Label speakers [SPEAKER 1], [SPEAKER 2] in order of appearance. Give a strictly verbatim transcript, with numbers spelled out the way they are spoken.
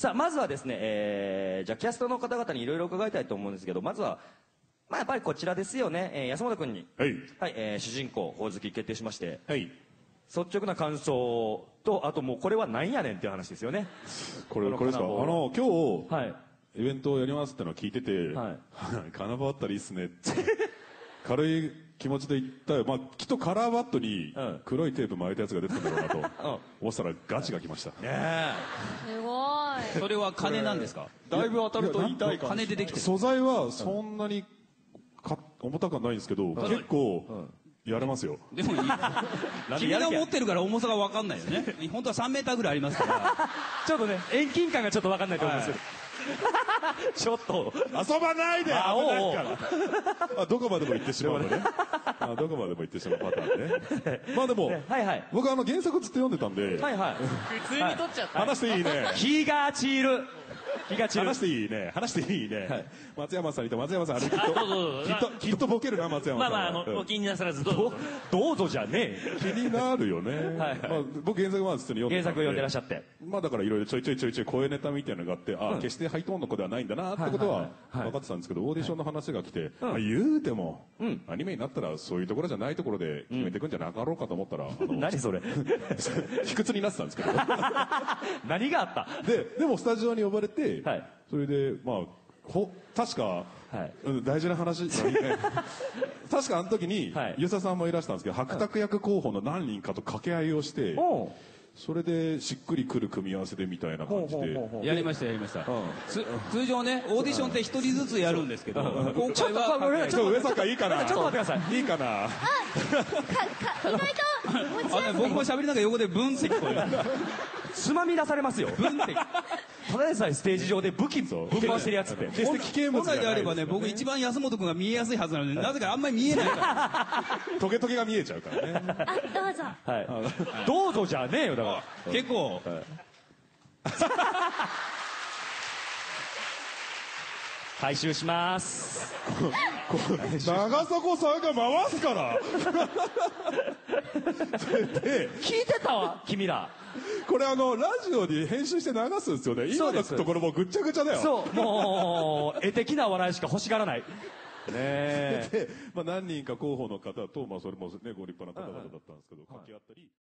[SPEAKER 1] さあ、まずはですね、えー、じゃあキャストの方々にいろいろ伺いたいと思うんですけど、まずは、まあやっぱりこちらですよね、えー、安本君に。
[SPEAKER 2] はい。
[SPEAKER 1] はい、えー、主人公、ほおずき決定しまして。
[SPEAKER 2] はい。
[SPEAKER 1] 率直な感想と、あともうこれはなんやねんっていう話ですよね。
[SPEAKER 2] これ、これですか。あの、今日、
[SPEAKER 1] はい。
[SPEAKER 2] イベントをやりますってのを聞いてて、はい。金棒あったらいいっすねって。軽い気持ちで言ったよ。まあ、きっとカラーバットに黒いテープ巻いたやつが出てたんだろうなと思ってたらガチが来ました。ね
[SPEAKER 3] え。すごい。
[SPEAKER 4] それは金なんですか？
[SPEAKER 2] だいぶ当たると痛いか。
[SPEAKER 4] 金でできてる。
[SPEAKER 2] 素材はそんなにか重たくはないんですけど、結構やれますよ。
[SPEAKER 4] でもいい。君が持ってるから重さが分かんないよね。本当はさんメーターぐらいありますから。
[SPEAKER 1] ちょっとね、遠近感がちょっと分かんないと思うんですよ。ちょっと
[SPEAKER 2] 遊ばないで。あおう。あ、どこまでも行ってしまうのね。あ、どこまでも行ってしまうパターンね。まあでも、はいはい。僕あの原作ずっと読んでたんで。
[SPEAKER 1] はいはい。
[SPEAKER 3] 普通に撮っちゃった。
[SPEAKER 2] 話していいね。
[SPEAKER 1] 気が散る。気が散る。
[SPEAKER 2] 話していいね。話していいね。松山さんにと松山さんあれきっと、きっと、きっとボケるな、松山さん。
[SPEAKER 5] まあまあ、あの、お気になさらずどうぞ。
[SPEAKER 1] どうぞじゃねえ。
[SPEAKER 2] 気になるよね。はい。僕原作は普通に読んで
[SPEAKER 1] 原作読んでらっしゃって。
[SPEAKER 2] まあだからいろいろちょいちょいちょいちょい声ネタみたいなのがあって、あ、決してハイトーンの子ではないんだなってことは分かってたんですけど、オーディションの話が来て、言うても、アニメになったらそういうところじゃないところで決めていくんじゃなかろうかと思ったら、
[SPEAKER 1] 何それ
[SPEAKER 2] 卑屈になってたんですけど。
[SPEAKER 1] 何があった？
[SPEAKER 2] で、でもスタジオに呼ばれて、それで、まあ、ほ、確か、はい、大事な話、確かあの時に、はい、遊佐さんもいらしたんですけど、白卓役候補の何人かと掛け合いをして、それでしっくりくる組み合わせでみたいな感じで。
[SPEAKER 4] やりました、やりました。通常ね、オーディションって一人ずつやるんですけど、今回は、
[SPEAKER 2] ちょっと上坂いいかな？
[SPEAKER 1] ちょっと待ってください。
[SPEAKER 2] いいかな？
[SPEAKER 3] あ、か、か、意外と、
[SPEAKER 4] あね、僕も喋りながら横でブンって聞こえる。
[SPEAKER 1] つまみ出されますよ。ブンって。ただでさえステージ上で武器ぶっ回してるやつって。
[SPEAKER 2] 決して危険物
[SPEAKER 4] 本来であればね、僕一番安本君が見えやすいはずなのに、なぜかあんまり見えないから。
[SPEAKER 2] トゲトゲが見えちゃうからね。
[SPEAKER 3] あ、どうぞ。
[SPEAKER 1] はい。どうぞじゃねえよ、だから。
[SPEAKER 4] 結構。
[SPEAKER 1] 回収します。
[SPEAKER 2] 長迫さんが回すから。
[SPEAKER 1] で、聞いてたわ、君ら。
[SPEAKER 2] これあの、ラジオに編集して流すんですよね。今のところもうぐっちゃぐちゃだよ。
[SPEAKER 1] そう、もう、絵的な笑いしか欲しがらない。ねえ。
[SPEAKER 2] で、まあ何人か候補の方と、まあそれもね、ご立派な方々だったんですけど、掛け合ったり。